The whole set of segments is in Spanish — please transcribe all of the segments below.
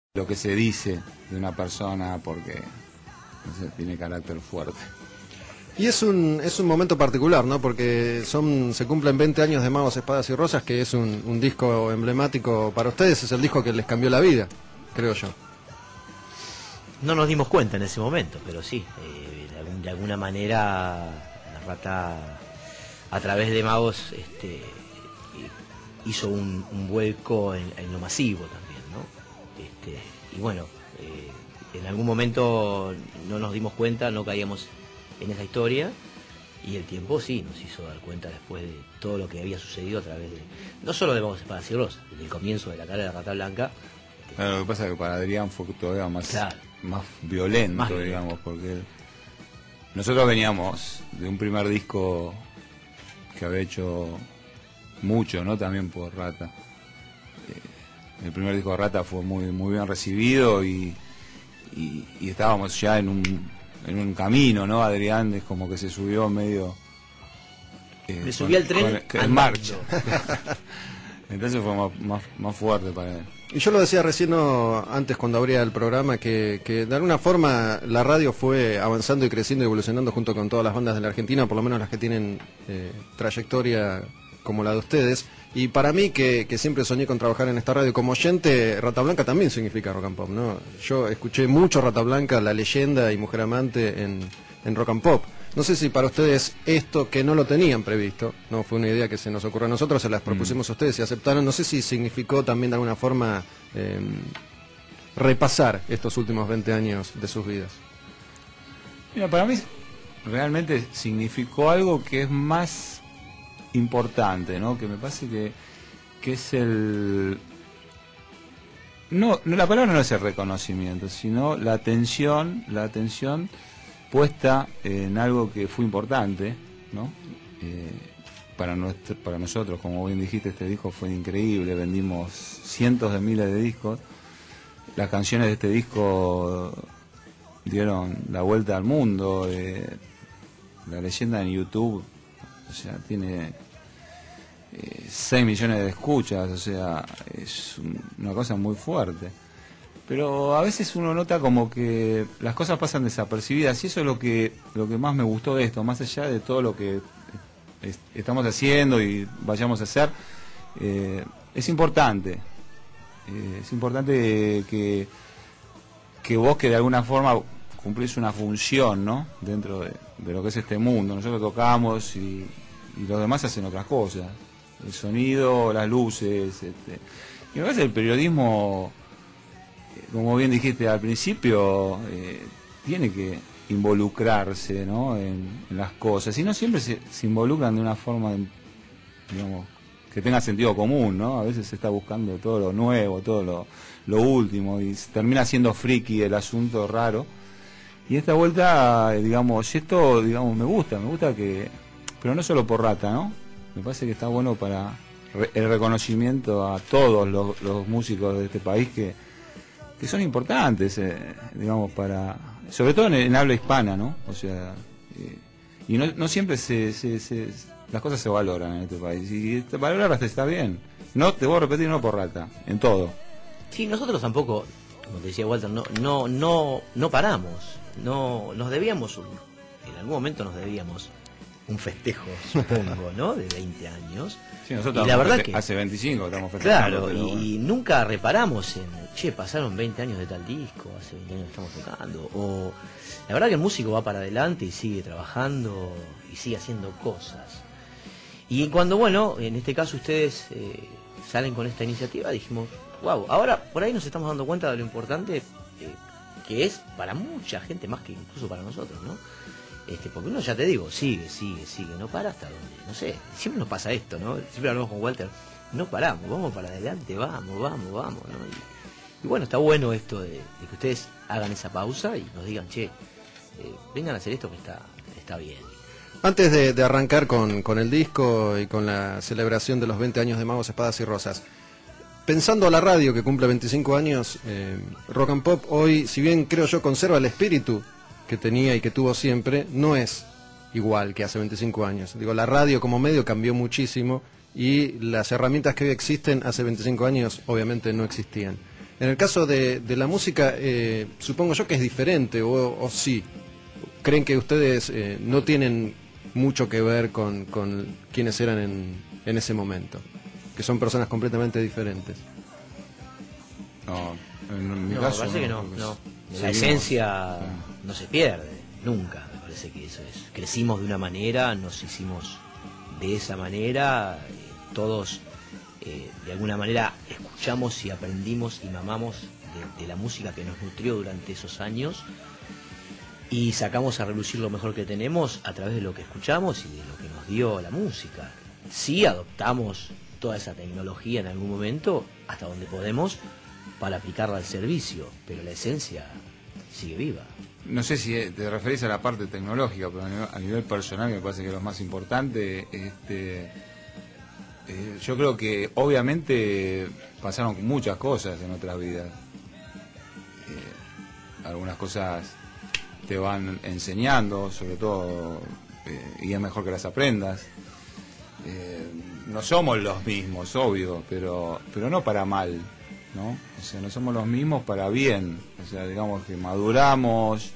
lo que se dice de una persona porque no sé, tiene carácter fuerte. Y es un momento particular, ¿no? Porque se cumplen 20 años de Magos, Espadas y Rosas, que es un disco emblemático para ustedes, es el disco que les cambió la vida, creo yo. No nos dimos cuenta en ese momento, pero sí, de alguna manera la Rata a través de Magos hizo un vuelco en lo masivo también, ¿no? Y bueno, en algún momento no nos dimos cuenta, no caíamos en esa historia, y el tiempo sí nos hizo dar cuenta después de todo lo que había sucedido a través de, no solo de Magos, Espadas y Rosas, desde el comienzo de la cara de la Rata Blanca. Claro, lo que pasa es que para Adrián fue todavía más, Claro, más violento, digamos, porque nosotros veníamos de un primer disco que había hecho mucho, ¿no? También por Rata. El primer disco de Rata fue muy bien recibido y estábamos ya en un camino, ¿no? Adrián es como que se subió medio... le subí al tren en marcha. Entonces fue más fuerte para él. Y yo lo decía recién antes cuando abría el programa, que de alguna forma la radio fue avanzando y creciendo y evolucionando junto con todas las bandas de la Argentina, por lo menos las que tienen trayectoria como la de ustedes. Y para mí, que siempre soñé con trabajar en esta radio como oyente, Rata Blanca también significa rock and pop, ¿no? Yo escuché mucho Rata Blanca, La Leyenda y Mujer Amante en rock and pop. No sé si para ustedes esto, que no lo tenían previsto, no fue una idea que se nos ocurrió a nosotros, se las propusimos a ustedes y aceptaron, no sé si significó también de alguna forma repasar estos últimos 20 años de sus vidas. Mira, para mí realmente significó algo que es más importante, ¿no? Que me parece que es el... No, la palabra no es el reconocimiento, sino la atención puesta en algo que fue importante, ¿no? Para nosotros, como bien dijiste, este disco fue increíble, vendimos cientos de miles de discos, las canciones de este disco dieron la vuelta al mundo, La Leyenda en YouTube, o sea, tiene 6 millones de escuchas, o sea, es una cosa muy fuerte. Pero a veces uno nota como que las cosas pasan desapercibidas y eso es lo que más me gustó de esto, más allá de todo lo que estamos haciendo y vayamos a hacer, es importante que vos, que de alguna forma cumplís una función, ¿no? Dentro de lo que es este mundo. Nosotros tocamos y los demás hacen otras cosas, el sonido, las luces, y me parece el periodismo, como bien dijiste al principio, tiene que involucrarse, ¿no? en las cosas, y no siempre se involucran de una forma, digamos, que tenga sentido común, ¿no? A veces se está buscando todo lo nuevo, todo lo último, y se termina siendo friki el asunto raro. Y esta vuelta, digamos, me gusta que, pero no solo por Rata, ¿no? Me parece que está bueno para el reconocimiento a todos los músicos de este país que son importantes, digamos, sobre todo en habla hispana, ¿no? O sea, y no siempre las cosas se valoran en este país, y valorarlas está bien. No, te voy a repetir, no por Rata, en todo. Sí, nosotros tampoco, como te decía Walter, no paramos, nos debíamos, en algún momento nos debíamos un festejo, supongo, ¿no? De 20 años. Sí, nosotros y la verdad que hace 25 estamos festejando. claro, y nunca reparamos en, pasaron 20 años de tal disco, hace 20 años que estamos tocando. O la verdad que el músico va para adelante y sigue trabajando y sigue haciendo cosas. Y cuando, bueno, en este caso ustedes salen con esta iniciativa, dijimos, wow, ahora por ahí nos estamos dando cuenta de lo importante que es para mucha gente, más que incluso para nosotros, ¿no? Porque uno, ya te digo, sigue, no para hasta donde, no sé, siempre nos pasa esto, ¿no? Siempre hablamos con Walter, no paramos, vamos para adelante, vamos, ¿no? Y bueno, está bueno esto de que ustedes hagan esa pausa y nos digan, che, vengan a hacer esto que está bien. Antes de arrancar con el disco y con la celebración de los 20 años de Magos, Espadas y Rosas, pensando a la radio que cumple 25 años, Rock and Pop hoy, si bien creo yo conserva el espíritu que tenía y que tuvo siempre, no es igual que hace 25 años. Digo, la radio como medio cambió muchísimo y las herramientas que hoy existen hace 25 años obviamente no existían. En el caso de la música, supongo yo que es diferente, o sí. ¿Creen que ustedes no tienen mucho que ver con quienes eran en ese momento? Que son personas completamente diferentes. No, en mi No, caso me parece que no. La esencia no se pierde, nunca. Me parece que eso es. Crecimos de una manera, nos hicimos de esa manera, todos de alguna manera escuchamos y aprendimos y mamamos de la música que nos nutrió durante esos años y sacamos a relucir lo mejor que tenemos a través de lo que escuchamos y de lo que nos dio la música. Sí adoptamos toda esa tecnología en algún momento, hasta donde podemos, para aplicarla al servicio, pero la esencia sigue viva. No sé si te referís a la parte tecnológica, pero a nivel personal me parece que lo más importante, yo creo que obviamente pasaron muchas cosas en nuestras vidas. Algunas cosas te van enseñando, sobre todo, y es mejor que las aprendas. No somos los mismos, obvio, pero no para mal, ¿no? O sea, no somos los mismos para bien. O sea, digamos que maduramos,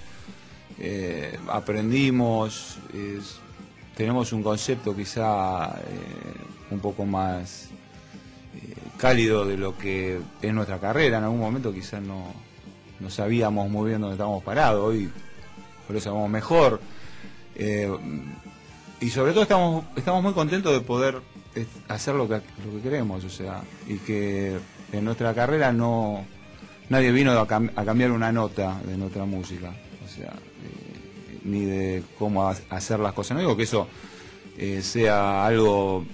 aprendimos, tenemos un concepto quizá un poco más cálido de lo que es nuestra carrera. En algún momento quizás no sabíamos muy bien dónde estábamos parados, hoy por eso sabemos mejor. Y sobre todo estamos muy contentos de poder hacer lo que queremos, o sea, y que en nuestra carrera nadie vino a cambiar una nota de nuestra música, o sea, ni de cómo hacer las cosas. No digo que eso sea algo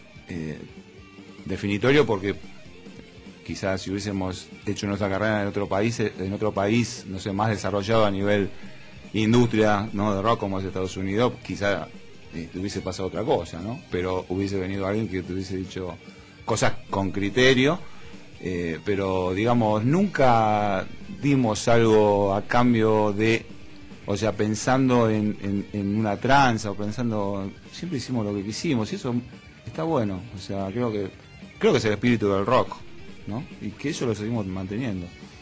definitorio, porque quizás si hubiésemos hecho nuestra carrera en otro país, no sé, más desarrollado a nivel industria, ¿no?, de rock como es Estados Unidos, quizás te hubiese pasado otra cosa, ¿no? Pero hubiese venido alguien que te hubiese dicho cosas con criterio, pero digamos, nunca dimos algo a cambio de, o sea, pensando en una tranza o pensando, siempre hicimos lo que quisimos y eso está bueno, o sea, creo que es el espíritu del rock, ¿no? Y que eso lo seguimos manteniendo.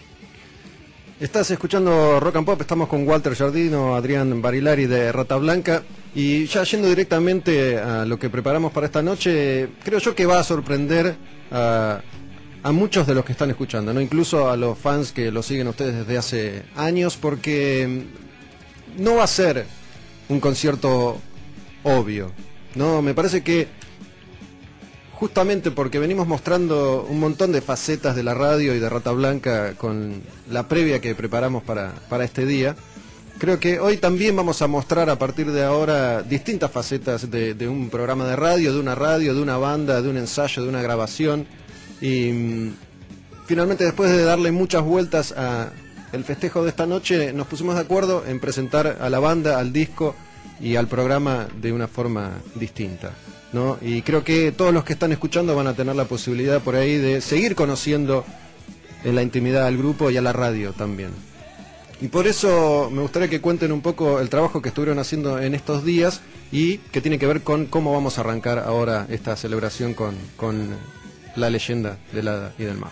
Estás escuchando Rock and Pop, estamos con Walter Giardino, Adrián Barilari de Rata Blanca, y ya yendo directamente a lo que preparamos para esta noche, creo yo que va a sorprender a muchos de los que están escuchando, ¿no? Incluso a los fans que lo siguen a ustedes desde hace años, porque no va a ser un concierto obvio, ¿no? Me parece que justamente porque venimos mostrando un montón de facetas de la radio y de Rata Blanca con la previa que preparamos para este día, creo que hoy también vamos a mostrar a partir de ahora distintas facetas de un programa de radio, de una banda, de un ensayo, de una grabación. Y finalmente, después de darle muchas vueltas a el festejo de esta noche, nos pusimos de acuerdo en presentar a la banda, al disco y al programa de una forma distinta, ¿no? Y creo que todos los que están escuchando van a tener la posibilidad por ahí de seguir conociendo en la intimidad al grupo y a la radio también. Y por eso me gustaría que cuenten un poco el trabajo que estuvieron haciendo en estos días y que tiene que ver con cómo vamos a arrancar ahora esta celebración con la leyenda del Hada y del Mago.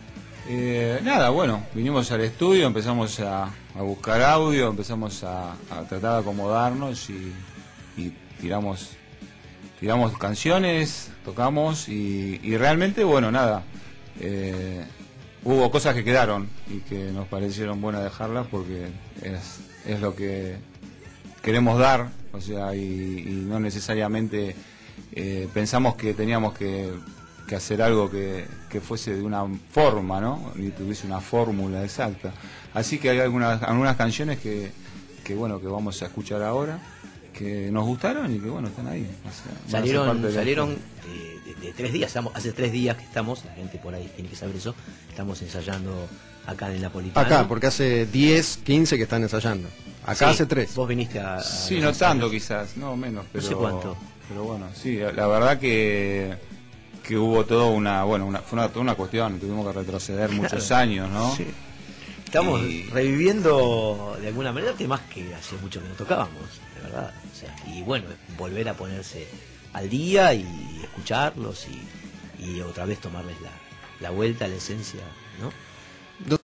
Nada, bueno, vinimos al estudio, empezamos a buscar audio, empezamos a tratar de acomodarnos y tiramos canciones, tocamos y realmente, bueno, nada, hubo cosas que quedaron y que nos parecieron buenas dejarlas porque es lo que queremos dar, o sea, y no necesariamente pensamos que teníamos que hacer algo que fuese de una forma, ¿no? Ni tuviese una fórmula exacta. Así que hay algunas canciones que bueno, que vamos a escuchar ahora, que nos gustaron y que bueno, están ahí. O sea, salieron de 3 días, hace 3 días que estamos, la gente por ahí tiene que saber eso, estamos ensayando acá en el Napolitano. Acá, porque hace 10, 15 que están ensayando. Acá sí, hace 3. Vos viniste a sí, no tanto quizás, no menos, pero no sé cuánto. Pero bueno, sí, la verdad que hubo todo fue una cuestión, tuvimos que retroceder muchos años, ¿no? Sí. Estamos reviviendo de alguna manera temas que hacía mucho que no tocábamos, de verdad. O sea, y bueno, volver a ponerse al día y escucharlos y otra vez tomarles la vuelta a la esencia, ¿no? Dos